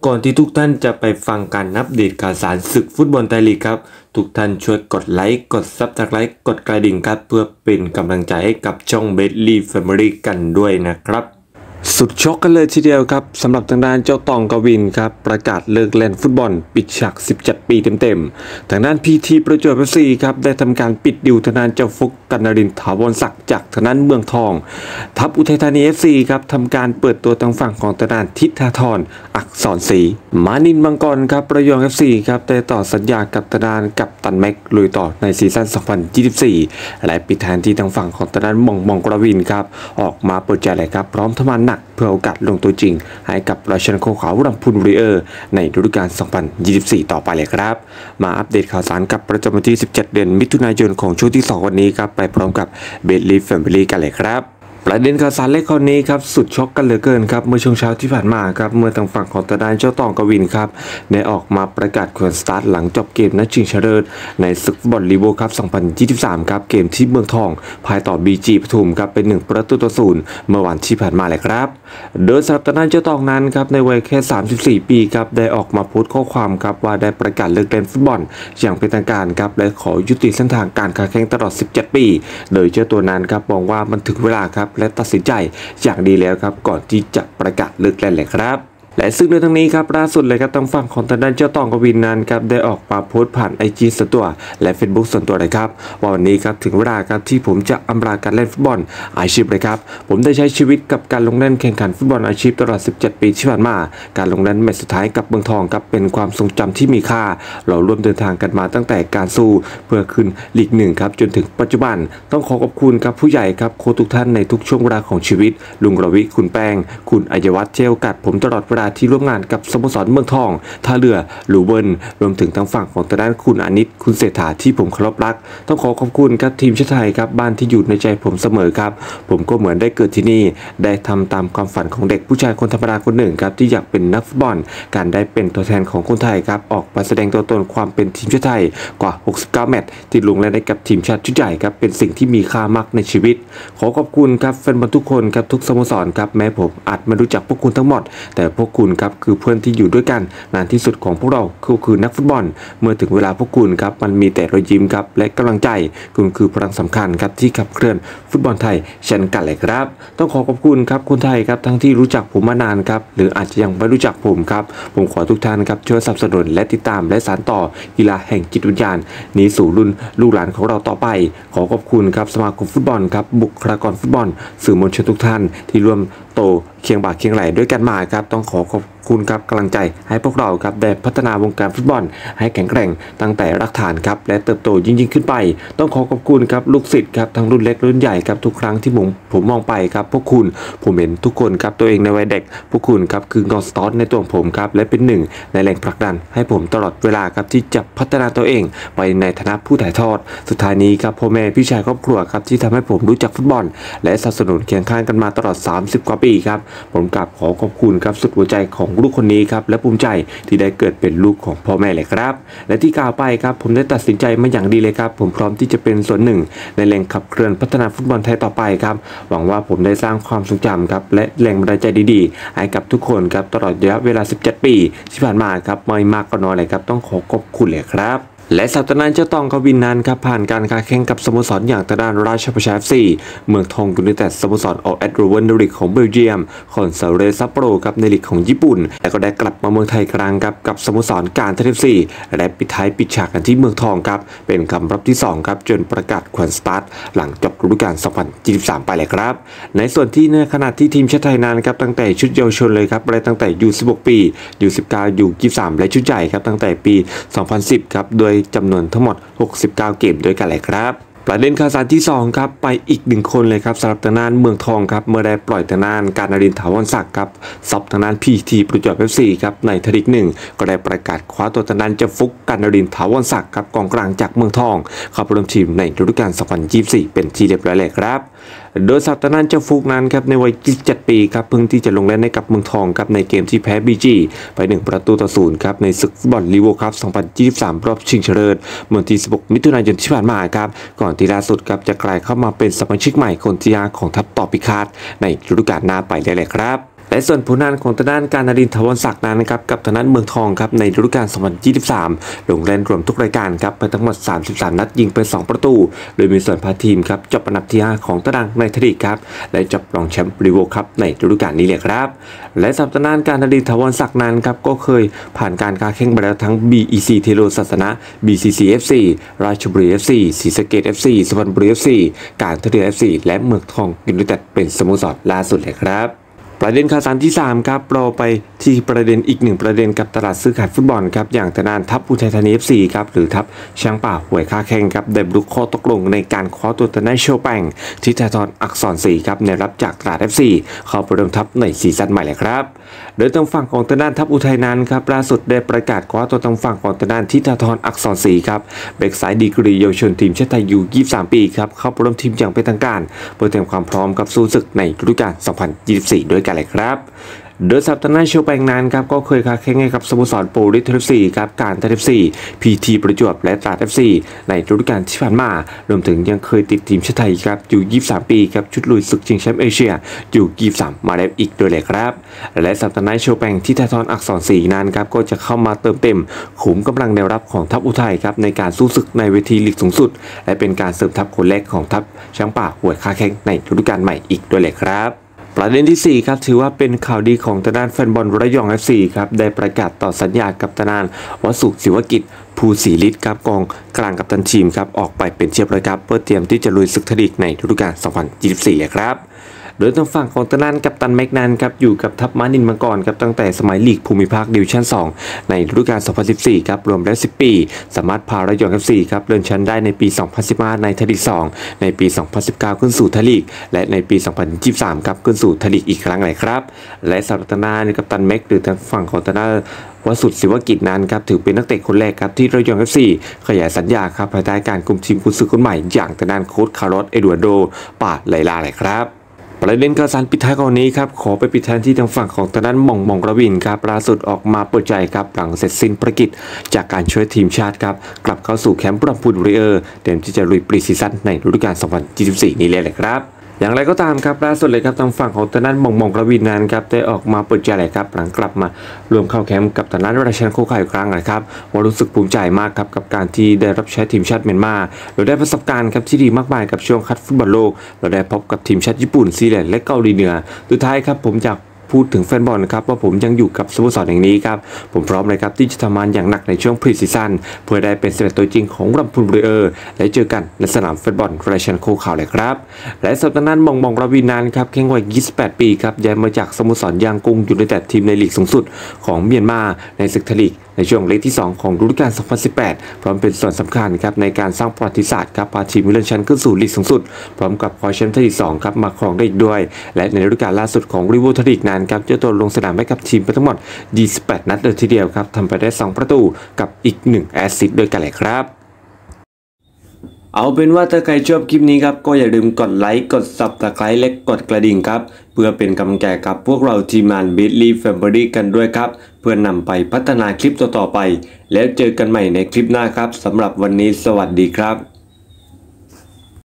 ก่อนที่ทุกท่านจะไปฟังการอัปเดตข่าวสารศึกฟุตบอลไทยลีกครับทุกท่านช่วยกดไลค์กดซับสไครต์กดกระดิ่งครับเพื่อเป็นกำลังใจให้กับช่องเบดลี่แฟมิลี่กันด้วยนะครับสุดช็อกกันเลยทีเดียวครับสำหรับทางด้านเจ้าตองกวินครับประกาศเลิกเล่นฟุตบอลปิดฉาก17 ปีเต็มๆทางด้านพีทีประจวบ FC ครับได้ทำการปิดดิวทางด้านเจ้าฟุกกนรินทร์ถาวรศักดิ์จากทางด้านเมืองทองทัพอุทัยธานี FC ครับทำการเปิดตัวทางฝั่งของทางด้านทิศธรอักษรศรีมานินมังกรครับระยอง FC ครับได้ต่อสัญญากับทางด้านกัปตันแม็กลุยต่อในซีซั่น2024และปิดแทนที่ทางฝั่งของทางด้านมองกวินครับออกมาเปิดใจเลยครับพร้อมทำงานหนักเพื่อโอกาสลงตัวจริงให้กับราชนโคขาวลำพูนบุรีในฤดูกาล2024ต่อไปเลยครับมาอัปเดตข่าวสารกับประจำวันที่17 เดือนมิถุนายนของช่วงที่2วันนี้ครับไปพร้อมกับเบดลี่แฟมิลี่กันเลยครับประเด็นข่าวสารเล็กคนนี้ครับสุดช็อกกันเหลือเกินครับเมื่อช่วงเช้าที่ผ่านมาครับเมื่อทางฝั่งของตาดานเจ้าตองกวินครับได้ออกมาประกาศควรสตาร์ทหลังจบเกมนัดชิงชนะเลิศในศึกฟุตบอลลีโวคัพ2023ครับเกมที่เมืองทองพ่ายต่อบีจีปทุมครับเป็น1-0เมื่อวันที่ผ่านมาเลยครับโดยสำหรับตาดานเจ้าตองนั้นครับในวัยแค่34 ปีครับได้ออกมาโพสต์ข้อความครับว่าได้ประกาศเลิกเล่นฟุตบอลอย่างเป็นทางการครับและขอยุติเส้นทางการค้าแข่งตลอด17 ปีโดยเจ้าตัวนั้นครับมองว่ามันถึงเวลาครับและตัดสินใจอย่างดีแล้วครับก่อนที่จะประกาศเลิกเล่นเลยครับและซึ่งในทั้งนี้ครับล่าสุดเลยครับทางฝั่งของทางด้านเจ้าตองกวินนั้นครับได้ออกมาโพสต์ผ่าน IG ส่วนตัวและ Facebook ส่วนตัวเลยครับว่าวันนี้ครับถึงเวลาครับที่ผมจะอำลาการเล่นฟุตบอลอาชีพเลยครับผมได้ใช้ชีวิตกับการลงเล่นแข่งขันฟุตบอลอาชีพตลอด17 ปีที่ผ่านมาการลงเล่นแมตช์สุดท้ายกับเมืองทองครับเป็นความทรงจำที่มีค่าเราร่วมเดินทางกันมาตั้งแต่การสู้เพื่อขึ้นลีก1ครับจนถึงปัจจุบันต้องขอบคุณครับผู้ใหญ่ครับโค้ชทุกท่านในทุกช่วงเวลาของชีวิตลุงรวิคุณแป้งคุณอัยวัฒน์เจลกัดผมตลอดเวลาที่ร่วมงานกับสโมสรเมืองทองท่าเรือหลูเบิลรวมถึงทางฝั่งของทางด้านคุณอานิตคุณเศรษฐาที่ผมเคารพรักต้องขอบคุณครับทีมชาติไทยครับบ้านที่อยู่ในใจผมเสมอครับผมก็เหมือนได้เกิดที่นี่ได้ทำตามความฝันของเด็กผู้ชายคนธรรมดาคนหนึ่งครับที่อยากเป็นนักฟุตบอลการได้เป็นตัวแทนของคนไทยครับออกมาแสดงตัวตนความเป็นทีมชาติไทยกว่า69 แมตช์ที่ลงเล่นให้กับทีมชาติชุดใหญ่ครับเป็นสิ่งที่มีค่ามากในชีวิตขอบคุณครับแฟนบอลทุกคนครับทุกสโมสรครับแม้ผมอาจไม่รู้จักพวกคุณทั้งหมดแต่พวกคุณครับคือเพื่อนที่อยู่ด้วยกันนานที่สุดของพวกเราคือนักฟุตบอลเมื่อถึงเวลาพวกคุณครับมันมีแต่รอยยิ้มครับและกำลังใจคุณคือพลังสำคัญครับที่ขับเคลื่อนฟุตบอลไทยเช่นกันเลยครับต้องขอบคุณครับคนไทยครับทั้งที่รู้จักผมมานานครับหรืออาจจะยังไม่รู้จักผมครับผมขอทุกท่านครับช่วยสนับสนุนและติดตามและสานต่อกีฬาแห่งจิตวิญญาณนี้สู่รุ่นลูกหลานของเราต่อไปขอบคุณครับสมาคมฟุตบอลครับบุคลากรฟุตบอลสื่อมวลชนทุกท่านที่ร่วมโตเคียงบ่าเคียงไหลด้วยกันมาครับต้องขอบคุณครับกำลังใจให้พวกเราครับได้พัฒนาวงการฟุตบอลให้แข็งแกร่งตั้งแต่รากฐานครับและเติบโตยิ่งขึ้นไปต้องขอบคุณครับลูกศิษย์ครับทั้งรุ่นเล็กรุ่นใหญ่ครับทุกครั้งที่ผมมองไปครับพวกคุณผมเห็นทุกคนครับตัวเองในวัยเด็กพวกคุณครับคืองอสตอสในตัวผมครับและเป็นหนึ่งในแรงผลักดันให้ผมตลอดเวลาครับที่จะพัฒนาตัวเองไปในฐานะผู้ถ่ายทอดสุดท้ายนี้ครับพ่อแม่พี่ชายครอบครัวครับที่ทำให้ผมรู้จักฟุตบอลและสนับสนุนเคียงข้างกันมาตลอด30 กว่าปีครับผมกราบขอบคุณครับสุดหัวใจของลูกคนนี้ครับและภูมิใจที่ได้เกิดเป็นลูกของพ่อแม่เลยครับและที่กล่าวไปครับผมได้ตัดสินใจมาอย่างดีเลยครับผมพร้อมที่จะเป็นส่วนหนึ่งในแรงขับเคลื่อนพัฒนาฟุตบอลไทยต่อไปครับหวังว่าผมได้สร้างความทรงจำครับและแรงบันดาลใจดีๆให้กับทุกคนครับตลอดระยะเวลา17 ปีที่ผ่านมาครับไม่มากก็น้อยเลยครับต้องขอบคุณเลยครับและสัปดาห์นั้นเจ้าตองกวินนั้นครับผ่านการค้าแข่งกับสโมสรอย่างทางด้านราชประชา FC เมืองทองยูไนเต็ดสโมสรแอดรูเวนในลีกของเบลเยียมคอนซาเรซัปโปโรครับในลีกของญี่ปุ่นและก็ได้กลับมาเมืองไทยครั้งครับกับสโมสรการท่า FC และปิดท้ายปิดฉากกันที่เมืองทองครับเป็นคำรับที่2ครับจนประกาศควรสตาร์ทหลังจบฤดูกาล2023ไปเลยครับในส่วนที่ในขณะที่ทีมชาติไทยนั้นครับตั้งแต่ชุดเยาวชนเลยครับไปตั้งแต่ยู16 ปียู19ยู23และชุดใหญ่ครับตั้งแต่ปี2010ครับโดยจำนวนทั้งหมด69 เกมด้วยกันเลยครับประเด็นข่าวสารที่2ครับไปอีก1คนเลยครับสำหรับทางด้านเมืองทองครับเมื่อได้ปล่อยทางด้านการนรินทร์ถาวรศักดิ์ครับซับทางด้านพีทีประจวบ FC ครับในทลีก1ก็ได้ประกาศคว้าตัวทางด้านเจ้าฟุกการนรินทร์ถาวรศักดิ์ครับกองกลางจากเมืองทองเข้าร่วมทีมในฤดูกาล2024เป็นที่เรียบร้อยเลยครับโดยสัปดาห์นั้นเจ้าฟุกนั้นครับในวัย27 ปีครับเพิ่งที่จะลงเล่นให้กับเมืองทองครับในเกมที่แพ้บีจีไป1-0ครับในศึกฟุตบอลลีโวคัพ2023รอบชิงชนะเลิศเมื่อที่16 มิถุนายนที่ผ่านมาครับก่อนที่ล่าสุดครับจะกลายเข้ามาเป็นสมาชิกใหม่คนที่5ของทัพต่อพิฆาตในฤดูกาลหน้าไปได้เลยครับ แต่และส่วนผลงานของทางด้านการนรินทร์ ถาวรศักดิ์นั้นนะครับกับทางด้านเมืองทองครับในฤดูกาล 2023 ลงเล่นรวมทุกรายการครับไปทั้งหมด 33 นัดยิงไป 2 ประตูโดยมีส่วนพาทีมครับจบอันดับที่ 5 ของตารางในไทยลีกครับและจบรองแชมป์รีโวครับในฤดูกาลนี้เลยครับและสำหรับทางด้านการนรินทร์ ถาวรศักดิ์นั้นครับก็เคยผ่านการค้าแข่งไปแล้วทั้ง BEC เทโรศาสนะ BCC FC ราชบุรี FC ศรีสะเกษ FC สุพรรณบุรี FC การท่าเรือ FC และเมืองทองยูไนเต็ดเป็นสโมสรล่าสุดเลยครับประเด็นข่าวสารที่3ครับเราไปที่ประเด็นอีก1ประเด็นกับตลาดซื้อขายฟุตบอลครับอย่างทางด้านทัพอุทัยธานี FC ครับหรือทัพช้างป่าหวยค่าแข่งครับได้บรรลุข้อตกลงในการคว้าตัวทางด้านโชแปงทิตาธรอักษรศรีครับในรับจากตลาด FC เข้าไปร่วมทัพในซีซั่นใหม่เลยครับโดยทางฝั่งของทางด้านทัพอุทัยนั้นครับล่าสุดได้ประกาศคว้าตัวทางฝั่งของทางด้านทิตาธรอักษรศรีครับแบ็กซ้ายดีกรีเยาวชนทีมชาติไทยอยู่23 ปีครับเข้าไปร่วมทีมอย่างเป็นทางการเพื่อเตรียมความพร้อมกับสู้ศึกในฤดูกาล 2024 ด้วยกันเลยครับโดยสัปดาห์หน้าโชแปงนั้นครับก็เคยค้าแข่งให้กับสโมสรโปรลิส FC ครับการท่า FC พีทีประจวบและตราด FC ในฤดูกาลที่ผ่านมารวมถึงยังเคยติดทีมชาติไทยครับอยู่23 ปีครับชุดลุยศึกชิงแชมป์เอเชียอยู่23มาแล้วอีกด้วยเลยครับและสัปดาห์หน้าโชแปงที่ทิตาธรอักษรศรีนั้นครับก็จะเข้ามาเติมเต็มขุมกำลังแนวรับของทัพอุทัยครับในการสู้ศึกในเวทีลีกสูงสุดและเป็นการเสริมทัพคนแรกของทัพช้างป่าหวยค่าแข่งในฤดูกาลใหม่อีกด้วยเลยครับประเด็นที่4ครับถือว่าเป็นข่าวดีของทางด้านแฟนบอลระยอง FC ครับได้ประกาศต่อสัญญากับทางด้านวสุศิวกิจภูศรีฤทธิ์ครับกองกลางกัปตันทีมครับออกไปเป็นเชียบเลยครับเพื่อเตรียมที่จะลุยศึกไทยลีกในฤดูกาล 2024 เลยครับโดยทางฝั่งของทางด้านกัปตันแม็กนันครับอยู่กับทัพม้านินมังกรครับตั้งแต่สมัยลีกภูมิภาคดิวิชั่น 2 ในฤดูกาล 2014 ครับรวมแล้ว10 ปีสามารถพาระยอง FC ครับเลื่อนชั้นได้ในปี 2015 ในไทยลีก 2 ในปี 2019 ขึ้นสู่ไทยลีกและในปี 2023 ครับขึ้นสู่ไทยลีกอีกครั้งเลยครับและสำหรับทางด้านกัปตันแม็กหรือทางฝั่งของทางด้านวสุศิวกิจนั้นครับถือเป็นนักเตะคนแรกครับที่ระยอง FC ขยายสัญญาครับภายใต้การคุมทีมกุนซือคนใหม่อย่างทางด้านโค้ชคาร์ลอสเอดูอาร์โดปาไลลาเลยครับประเด็นข่าวสารปิดท้ายก่อนนี้ครับขอไปปิดท้ายที่ทางฝั่งของทางด้านหม่องระวินครับล่าสุดออกมาเปิดใจครับหลังเสร็จสิ้นภารกิจจากการช่วยทีมชาติครับกลับเข้าสู่แคมป์ลำพูนวอริเออร์เตรียมที่จะลุยปรีซีซั่นในฤดูกาล 2024 นี้เลยครับอย่างไรก็ตามครับล่าสุดเลยครับทางฝั่งของทางด้านหม่องระวินนั้นครับได้ออกมาเปิดใจเลยครับหลังกลับมารวมเข้าแคมป์กับทางด้านราชันโคข่ายอีกครั้งนะครับว่ารู้สึกภูมิใจมากครับกับการที่ได้รับใช้ทีมชาติเมียนมาโดยได้ประสบการณ์ครับที่ดีมากมายกับช่วงคัดฟุตบอลโลกเราได้พบกับทีมชาติญี่ปุ่นซีแลนด์และเกาหลีเหนือสุดท้ายครับผมจากพูดถึงแฟนบอลนะครับว่าผมยังอยู่กับสโมสรแห่งนี้ครับผมพร้อมเลยครับที่จะทำงานอย่างหนักในช่วงพรีซีซั่นเพื่อได้เป็น11ตัวจริงของลำพูนวอริเออร์และเจอกันในสนามฟุตบอลราชันโคข่าวเลยครับและสัปดาห์นั้นมองระวินานครับแข่งวัย28 ปีครับย้ายมาจากสโมสรยางกุ้งยูไนเต็ดทีมในลีกสูงสุดของเมียนมาในศึกไทยลีกในช่วงเล็กที่ 2 ของฤดูกาล 2018 พร้อมเป็นส่วนสำคัญครับในการสร้างประวัติศาสตร์ครับพาทีมเลื่อนชั้นขึ้นสู่ลีกสูงสุดพร้อมกับคว้าแชมป์ไทยลีก 2 ครับมาครองได้อีกด้วยและในฤดูกาลล่าสุดของรีโวไทยลีกนั้นครับเจ้าตัวลงสนามให้กับทีมไปทั้งหมด28 นัดเลยทีเดียวครับทำไปได้2 ประตูกับอีก1แอสซิสต์ด้วยกันเลยครับเอาเป็นว่าถ้าใครชอบคลิปนี้ครับก็อย่าลืมกดไลค์กด Subscribe และกดกระดิ่งครับเพื่อเป็นกำลังใจกับพวกเราทีมงาน Bedley Family กันด้วยครับเพื่อนำไปพัฒนาคลิปต่อๆไปแล้วเจอกันใหม่ในคลิปหน้าครับสำหรับวันนี้สวัสดีครับ